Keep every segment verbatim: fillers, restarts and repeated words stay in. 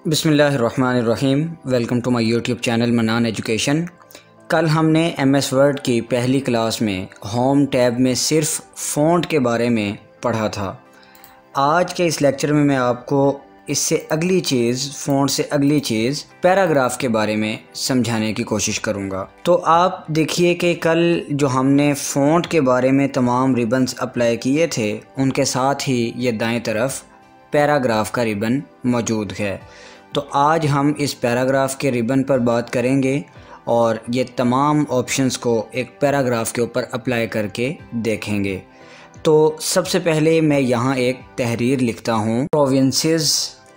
बिस्मिल्लाहिर्रहमानिर्रहीम। Welcome to my YouTube channel Manan education. कल हमने एम एस वर्ड की पहली क्लास में होम टैब में सिर्फ फ़ॉन्ट के बारे में पढ़ा था। आज के इस लेक्चर में मैं आपको इससे अगली चीज़ फ़ॉन्ट से अगली चीज़ पैराग्राफ के बारे में समझाने की कोशिश करूँगा। तो आप देखिए कि कल जो हमने फ़ॉन्ट के बारे में तमाम रिबन्स अप्लाई किए थे, उनके साथ ही ये दाएं तरफ पैराग्राफ का रिबन मौजूद है। तो आज हम इस पैराग्राफ के रिबन पर बात करेंगे और ये तमाम ऑप्शंस को एक पैराग्राफ के ऊपर अप्लाई करके देखेंगे। तो सबसे पहले मैं यहाँ एक तहरीर लिखता हूँ। Provinces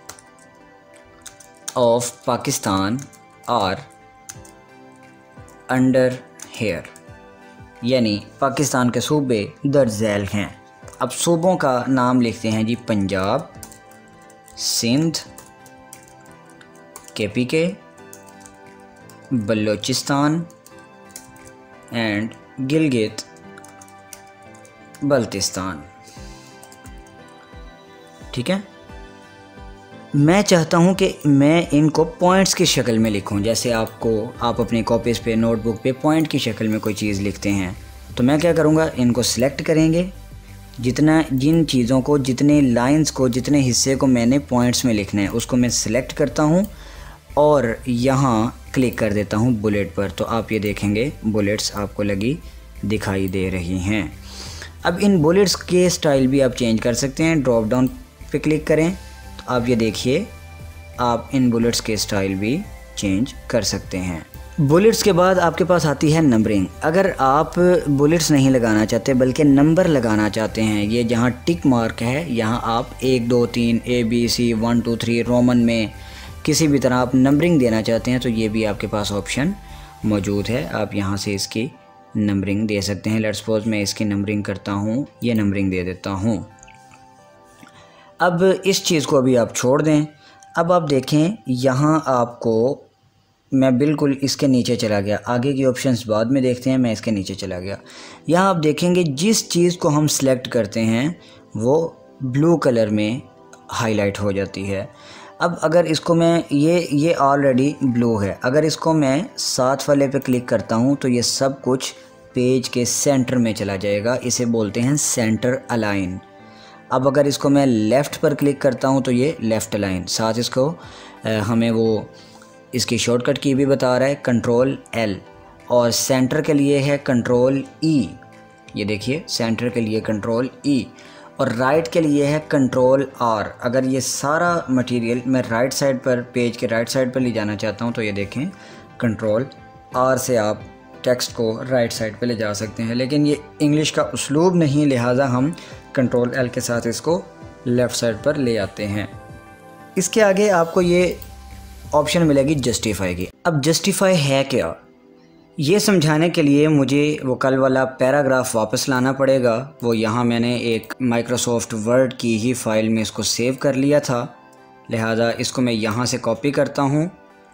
of Pakistan are under here, यानी पाकिस्तान के सूबे दर्ज झैल हैं। अब सूबों का नाम लिखते हैं जी, पंजाब, सिंध, के पी के, बलोचिस्तान एंड गिलगित बल्तिस्तान। ठीक है, मैं चाहता हूं कि मैं इनको पॉइंट्स की शक्ल में लिखूं। जैसे आपको आप अपनी कॉपीज़ पे, नोटबुक पे पॉइंट की शक्ल में कोई चीज़ लिखते हैं, तो मैं क्या करूंगा, इनको सिलेक्ट करेंगे। जितना जिन चीज़ों को, जितने लाइंस को, जितने हिस्से को मैंने पॉइंट्स में लिखना है, उसको मैं सिलेक्ट करता हूं और यहाँ क्लिक कर देता हूँ बुलेट पर। तो आप ये देखेंगे बुलेट्स आपको लगी दिखाई दे रही हैं। अब इन बुलेट्स के स्टाइल भी आप चेंज कर सकते हैं। ड्रॉप डाउन पे क्लिक करें तो आप ये देखिए, आप इन बुलेट्स के स्टाइल भी चेंज कर सकते हैं। बुलेट्स के बाद आपके पास आती है नंबरिंग। अगर आप बुलेट्स नहीं लगाना चाहते बल्कि नंबर लगाना चाहते हैं, ये जहाँ टिक मार्क है यहाँ आप एक दो तीन A B C one two three Roman में किसी भी तरह आप नंबरिंग देना चाहते हैं, तो ये भी आपके पास ऑप्शन मौजूद है। आप यहाँ से इसकी नंबरिंग दे सकते हैं। लेट्स सपोज मैं इसकी नंबरिंग करता हूँ, ये नंबरिंग दे देता हूँ। अब इस चीज़ को अभी आप छोड़ दें। अब आप देखें, यहाँ आपको मैं बिल्कुल इसके नीचे चला गया। आगे की ऑप्शंस बाद में देखते हैं, मैं इसके नीचे चला गया। यहाँ आप देखेंगे जिस चीज़ को हम सिलेक्ट करते हैं वो ब्लू कलर में हाईलाइट हो जाती है। अब अगर इसको मैं, ये ये ऑलरेडी ब्लू है, अगर इसको मैं साथ वाले पे क्लिक करता हूँ तो ये सब कुछ पेज के सेंटर में चला जाएगा। इसे बोलते हैं सेंटर अलाइन। अब अगर इसको मैं लेफ़्ट पर क्लिक करता हूँ तो ये लेफ़्ट अलाइन। साथ इसको आ, हमें वो इसकी शॉर्टकट की भी बता रहा है, कंट्रोल एल, और सेंटर के लिए है कंट्रोल ई। ये देखिए, सेंटर के लिए कंट्रोल ई, और राइट के लिए है कंट्रोल आर। अगर ये सारा मटेरियल मैं राइट साइड पर, पेज के राइट साइड पर ले जाना चाहता हूँ तो ये देखें, कंट्रोल आर से आप टेक्स्ट को राइट साइड पर ले जा सकते हैं। लेकिन ये इंग्लिश का उस्लूब नहीं, लिहाजा हम कंट्रोल एल के साथ इसको लेफ़्ट साइड पर ले आते हैं। इसके आगे आपको ये ऑप्शन मिलेगी जस्टिफाई की। अब जस्टिफाई है क्या, ये समझाने के लिए मुझे वो कल वाला पैराग्राफ वापस लाना पड़ेगा। वो यहाँ मैंने एक माइक्रोसॉफ्ट वर्ड की ही फ़ाइल में इसको सेव कर लिया था, लिहाजा इसको मैं यहाँ से कॉपी करता हूँ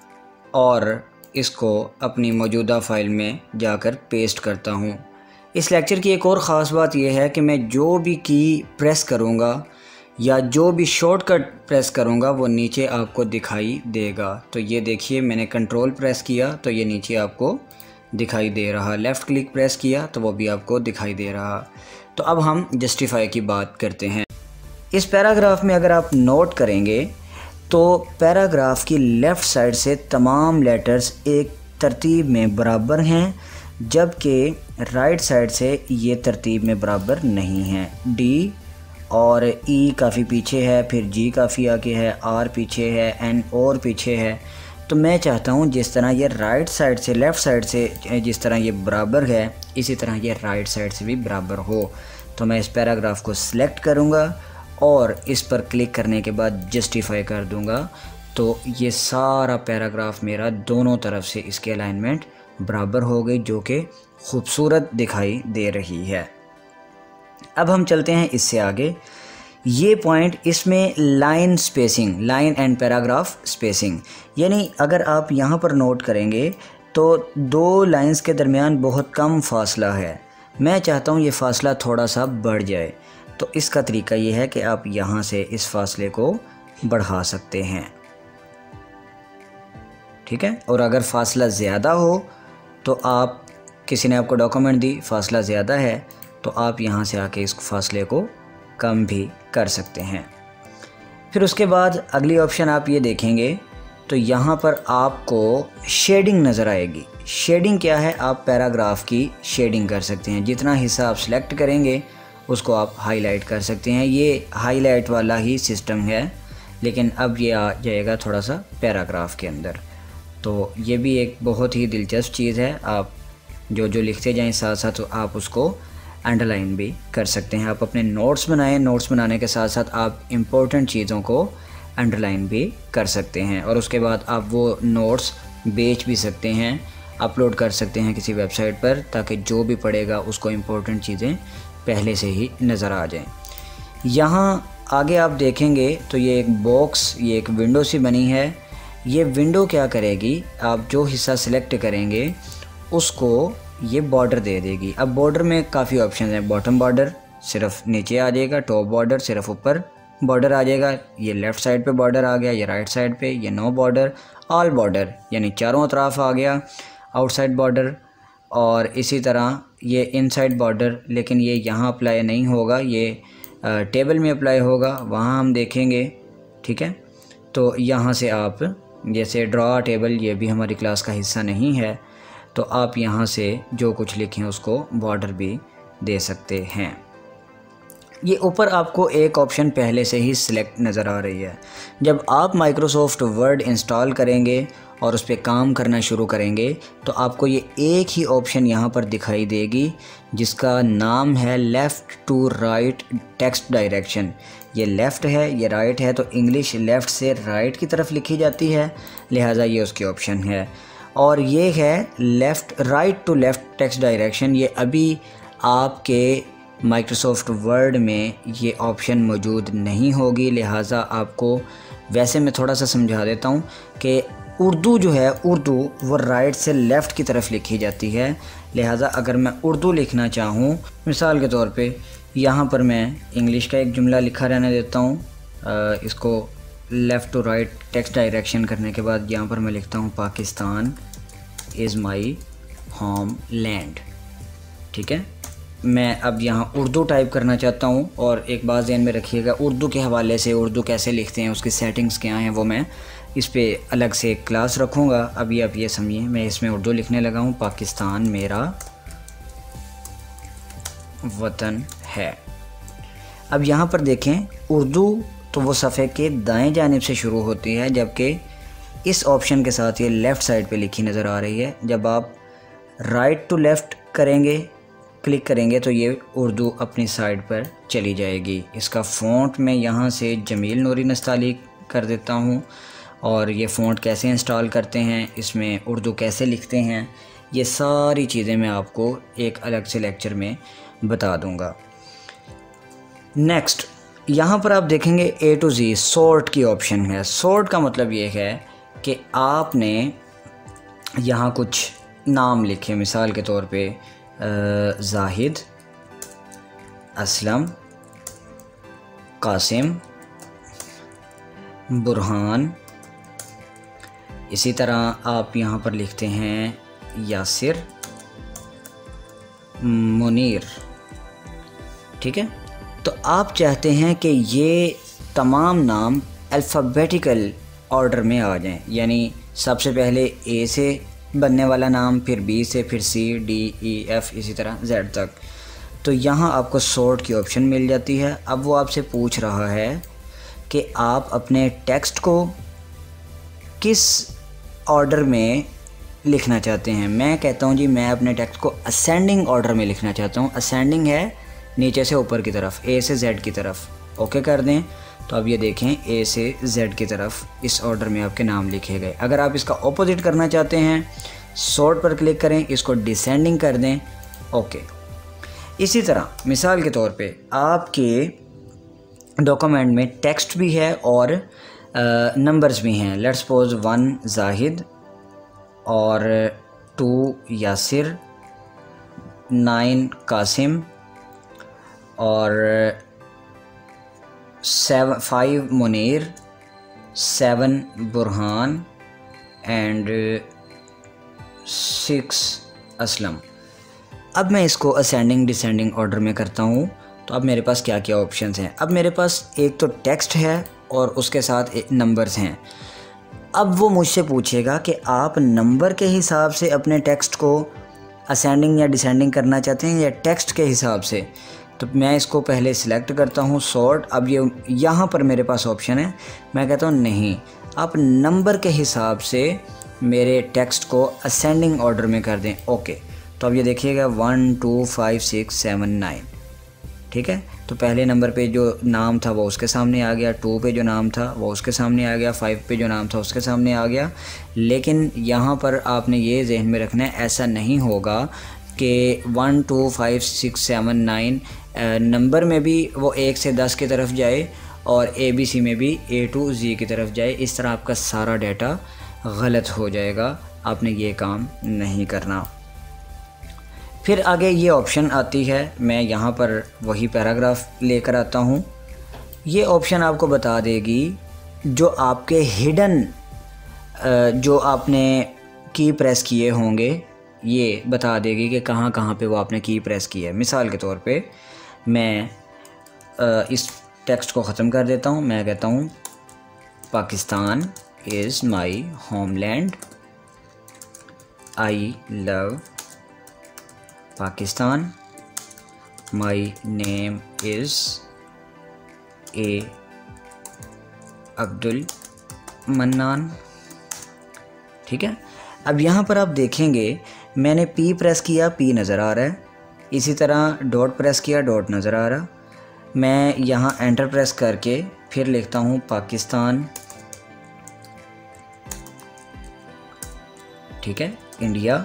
और इसको अपनी मौजूदा फ़ाइल में जाकर पेस्ट करता हूँ। इस लेक्चर की एक और ख़ास बात यह है कि मैं जो भी की प्रेस करूँगा या जो भी शॉर्टकट प्रेस करूँगा वो नीचे आपको दिखाई देगा। तो ये देखिए, मैंने कंट्रोल प्रेस किया तो ये नीचे आपको दिखाई दे रहा, लेफ़्ट क्लिक प्रेस किया तो वो भी आपको दिखाई दे रहा। तो अब हम जस्टिफाई की बात करते हैं। इस पैराग्राफ में अगर आप नोट करेंगे तो पैराग्राफ की लेफ़्ट साइड से तमाम लेटर्स एक तरतीब में बराबर हैं, जबकि राइट साइड से ये तरतीब में बराबर नहीं हैं। डी और ई काफ़ी पीछे है, फिर जी काफ़ी आगे है, आर पीछे है, एन और पीछे है। तो मैं चाहता हूँ जिस तरह ये राइट साइड से, लेफ़्ट साइड से जिस तरह ये बराबर है, इसी तरह ये राइट साइड से भी बराबर हो। तो मैं इस पैराग्राफ को सिलेक्ट करूँगा और इस पर क्लिक करने के बाद जस्टिफाई कर दूँगा। तो ये सारा पैराग्राफ मेरा दोनों तरफ से इसके अलाइनमेंट बराबर हो गई, जो कि खूबसूरत दिखाई दे रही है। अब हम चलते हैं इससे आगे। ये पॉइंट, इसमें line spacing, line and paragraph spacing, यानी अगर आप यहाँ पर नोट करेंगे तो दो लाइंस के दरमियान बहुत कम फासला है। मैं चाहता हूँ ये फ़ासला थोड़ा सा बढ़ जाए, तो इसका तरीका ये है कि आप यहाँ से इस फासले को बढ़ा सकते हैं। ठीक है। और अगर फ़ासला ज़्यादा हो तो आप, किसी ने आपको डॉक्यूमेंट दी, फ़ासला ज़्यादा है तो आप यहाँ से आके इस फासले को कम भी कर सकते हैं। फिर उसके बाद अगली ऑप्शन आप ये देखेंगे तो यहाँ पर आपको शेडिंग नज़र आएगी। शेडिंग क्या है? आप पैराग्राफ की शेडिंग कर सकते हैं। जितना हिस्सा आप सेलेक्ट करेंगे उसको आप हाईलाइट कर सकते हैं। ये हाईलाइट वाला ही सिस्टम है, लेकिन अब ये आ जाएगा थोड़ा सा पैराग्राफ के अंदर। तो ये भी एक बहुत ही दिलचस्प चीज़ है। आप जो जो लिखते जाएं साथ साथ आप उसको अंडरलाइन भी कर सकते हैं। आप अपने नोट्स बनाएं, नोट्स बनाने के साथ साथ आप इम्पोर्टेंट चीज़ों को अंडरलाइन भी कर सकते हैं और उसके बाद आप वो नोट्स बेच भी सकते हैं, अपलोड कर सकते हैं किसी वेबसाइट पर, ताकि जो भी पढ़ेगा उसको इम्पोर्टेंट चीज़ें पहले से ही नज़र आ जाएं। यहाँ आगे आप देखेंगे तो ये एक बॉक्स, ये एक विंडो सी बनी है। ये विंडो क्या करेगी, आप जो हिस्सा सेलेक्ट करेंगे उसको ये बॉर्डर दे देगी। अब बॉर्डर में काफ़ी ऑप्शन हैं। बॉटम बॉर्डर सिर्फ नीचे आ जाएगा, टॉप बॉर्डर सिर्फ ऊपर बॉर्डर आ जाएगा, ये लेफ़्ट साइड पे बॉर्डर आ गया, ये राइट साइड पे, ये नो बॉर्डर, ऑल बॉर्डर यानी चारों तरफ आ गया, आउटसाइड बॉर्डर, और इसी तरह ये इनसाइड बॉर्डर, लेकिन ये यहाँ अप्लाई नहीं होगा, ये टेबल में अप्लाई होगा, वहाँ हम देखेंगे, ठीक है। तो यहाँ से आप जैसे ड्रॉ टेबल, ये भी हमारी क्लास का हिस्सा नहीं है, तो आप यहाँ से जो कुछ लिखें उसको बॉर्डर भी दे सकते हैं। ये ऊपर आपको एक ऑप्शन पहले से ही सिलेक्ट नज़र आ रही है। जब आप माइक्रोसॉफ्ट वर्ड इंस्टॉल करेंगे और उस पर काम करना शुरू करेंगे तो आपको ये एक ही ऑप्शन यहाँ पर दिखाई देगी जिसका नाम है left to right text direction. ये लेफ़्ट है, ये राइट है, तो इंग्लिश लेफ़्ट से राइट की तरफ लिखी जाती है, लिहाजा ये उसकी ऑप्शन है। और ये है left right to left text direction. ये अभी आपके माइक्रोसॉफ्ट वर्ड में ये ऑप्शन मौजूद नहीं होगी, लिहाजा आपको, वैसे मैं थोड़ा सा समझा देता हूँ कि उर्दू जो है, उर्दू वो राइट से लेफ़्ट की तरफ लिखी जाती है, लिहाजा अगर मैं उर्दू लिखना चाहूँ, मिसाल के तौर पे यहाँ पर मैं इंग्लिश का एक जुमला लिखा रहने देता हूँ, इसको left to right text direction करने के बाद यहाँ पर मैं लिखता हूँ Pakistan is my home land, ठीक है। मैं अब यहाँ उर्दू टाइप करना चाहता हूँ, और एक बात ध्यान में रखिएगा, उर्दू के हवाले से उर्दू कैसे लिखते हैं, उसकी सेटिंग्स क्या हैं, वो मैं इस पे अलग से क्लास रखूँगा। अभी आप ये समझिए, मैं इसमें उर्दू लिखने लगा हूँ, पाकिस्तान मेरा वतन है। अब यहाँ पर देखें, उर्दू तो वो सफ़े के दाएं जानिब से शुरू होती है, जबकि इस ऑप्शन के साथ ये लेफ़्ट साइड पे लिखी नज़र आ रही है। जब आप राइट टू लेफ़्ट करेंगे, क्लिक करेंगे, तो ये उर्दू अपनी साइड पर चली जाएगी। इसका फ़ॉन्ट मैं यहाँ से जमील नूरी नस्ताली कर देता हूँ, और ये फ़ॉन्ट कैसे इंस्टॉल करते हैं, इसमें उर्दू कैसे लिखते हैं, ये सारी चीज़ें मैं आपको एक अलग से लेक्चर में बता दूँगा। नेक्स्ट, यहाँ पर आप देखेंगे ए टू जी सॉर्ट की ऑप्शन है। सॉर्ट का मतलब ये है कि आपने यहाँ कुछ नाम लिखे, मिसाल के तौर पे जाहिद, असलम, कासिम, बुरहान, इसी तरह आप यहाँ पर लिखते हैं यासिर, मुनीर, ठीक है। तो आप चाहते हैं कि ये तमाम नाम अल्फ़ाबेटिकल ऑर्डर में आ जाएं, यानी सबसे पहले ए से बनने वाला नाम, फिर बी से, फिर सी, डी, ई, एफ़, इसी तरह जेड तक। तो यहाँ आपको सॉर्ट की ऑप्शन मिल जाती है। अब वो आपसे पूछ रहा है कि आप अपने टेक्स्ट को किस ऑर्डर में लिखना चाहते हैं। मैं कहता हूँ जी, मैं अपने टेक्स्ट को असेंडिंग ऑर्डर में लिखना चाहता हूँ। असेंडिंग है नीचे से ऊपर की तरफ, ए से जेड की तरफ। ओके कर दें, तो अब ये देखें, ए से जेड की तरफ इस ऑर्डर में आपके नाम लिखे गए। अगर आप इसका ऑपोजिट करना चाहते हैं, सॉर्ट पर क्लिक करें, इसको डिसेंडिंग कर दें। ओके, इसी तरह मिसाल के तौर पे आपके डॉक्यूमेंट में टेक्स्ट भी है और नंबर्स भी हैं। लेट्स सपोज वन जाहिद और टू यासिर, नाइन कासिम और seven five Munir, seven Burhan and six Aslam. अब मैं इसको असेंडिंग डिसेंडिंग ऑर्डर में करता हूँ। तो अब मेरे पास क्या क्या ऑप्शंस हैं। अब मेरे पास एक तो टेक्स्ट है और उसके साथ नंबर्स हैं। अब वो मुझसे पूछेगा कि आप नंबर के हिसाब से अपने टेक्स्ट को असेंडिंग या डिसेंडिंग करना चाहते हैं या टेक्स्ट के हिसाब से। तो मैं इसको पहले सिलेक्ट करता हूँ सॉर्ट। अब ये यहाँ पर मेरे पास ऑप्शन है, मैं कहता हूँ नहीं, आप नंबर के हिसाब से मेरे टेक्स्ट को असेंडिंग ऑर्डर में कर दें। ओके, तो अब ये देखिएगा one two five six seven nine, ठीक है। तो पहले नंबर पे जो नाम था वो उसके सामने आ गया, टू पे जो नाम था वो उसके सामने आ गया, फाइव पे जो नाम था उसके सामने आ गया। लेकिन यहाँ पर आपने ये जहन में रखना है, ऐसा नहीं होगा कि one two five six seven nine number में भी वो एक से दस की तरफ जाए और ए बी सी में भी ए टू जी की तरफ जाए। इस तरह आपका सारा डाटा गलत हो जाएगा, आपने ये काम नहीं करना। फिर आगे ये ऑप्शन आती है, मैं यहाँ पर वही पैराग्राफ लेकर आता हूँ। ये ऑप्शन आपको बता देगी जो आपके हिडन जो आपने की प्रेस किए होंगे, ये बता देगी कि कहाँ कहाँ पे वो आपने की प्रेस की है। मिसाल के तौर पे मैं इस टेक्स्ट को ख़त्म कर देता हूँ। मैं कहता हूँ Pakistan is my homeland, I love Pakistan, my name is a Abdul Mannan, ठीक है। अब यहाँ पर आप देखेंगे मैंने पी प्रेस किया, पी नज़र आ रहा है। इसी तरह डॉट प्रेस किया, डॉट नज़र आ रहा। मैं यहाँ एंटर प्रेस करके फिर लिखता हूँ पाकिस्तान, ठीक है, इंडिया।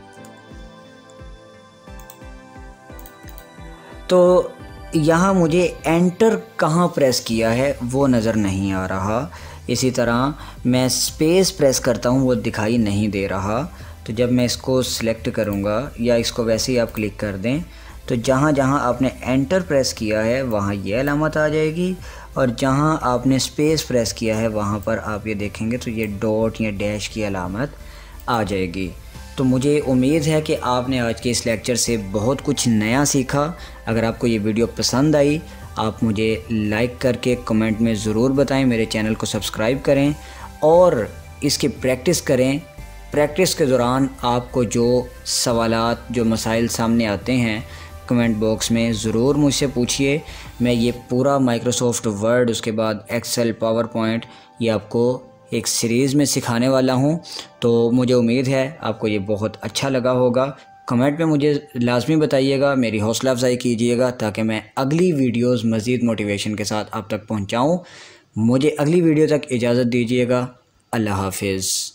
तो यहाँ मुझे एंटर कहाँ प्रेस किया है वो नज़र नहीं आ रहा। इसी तरह मैं स्पेस प्रेस करता हूँ, वो दिखाई नहीं दे रहा। तो जब मैं इसको सिलेक्ट करूँगा या इसको वैसे ही आप क्लिक कर दें तो जहाँ जहाँ आपने एंटर प्रेस किया है वहाँ ये अलामत आ जाएगी, और जहाँ आपने स्पेस प्रेस किया है वहाँ पर आप ये देखेंगे तो ये डॉट या डैश की अलामत आ जाएगी। तो मुझे उम्मीद है कि आपने आज के इस लेक्चर से बहुत कुछ नया सीखा। अगर आपको ये वीडियो पसंद आई, आप मुझे लाइक करके कमेंट में ज़रूर बताएं, मेरे चैनल को सब्सक्राइब करें और इसकी प्रैक्टिस करें। प्रैक्टिस के दौरान आपको जो सवालात, जो मसाइल सामने आते हैं कमेंट बॉक्स में ज़रूर मुझसे पूछिए। मैं ये पूरा माइक्रोसॉफ्ट वर्ड, उसके बाद एक्सेल, पावर पॉइंट, ये आपको एक सीरीज़ में सिखाने वाला हूँ। तो मुझे उम्मीद है आपको ये बहुत अच्छा लगा होगा। कमेंट में मुझे लाजमी बताइएगा, मेरी हौसला अफजाई कीजिएगा ताकि मैं अगली वीडियोस मज़ीद मोटिवेशन के साथ आप तक पहुँचाऊँ। मुझे अगली वीडियो तक इजाज़त दीजिएगा। अल्लाह हाफिज़।